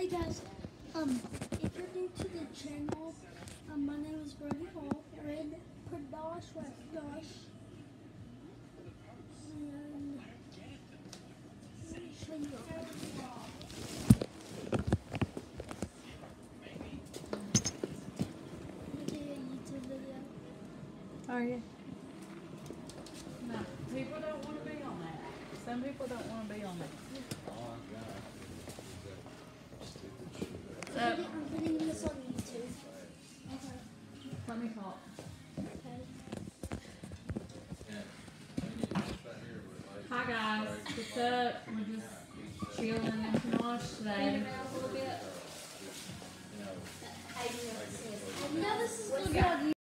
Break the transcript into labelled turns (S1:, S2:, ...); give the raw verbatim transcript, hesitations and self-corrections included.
S1: Hey guys, um, if you're new to the channel, um, my name is Brody Hall, Red Pradosh, Red Pradosh, and let me show you all. Making a YouTube video.
S2: Are you? No, people don't want to be on that. Some people don't want to be on that.
S1: I'm putting, I'm putting this on YouTube. Okay.
S2: Let me talk.
S1: Okay.
S2: Hi guys, what's up? We're just chilling in Pinosh today.
S1: You know this is going to be on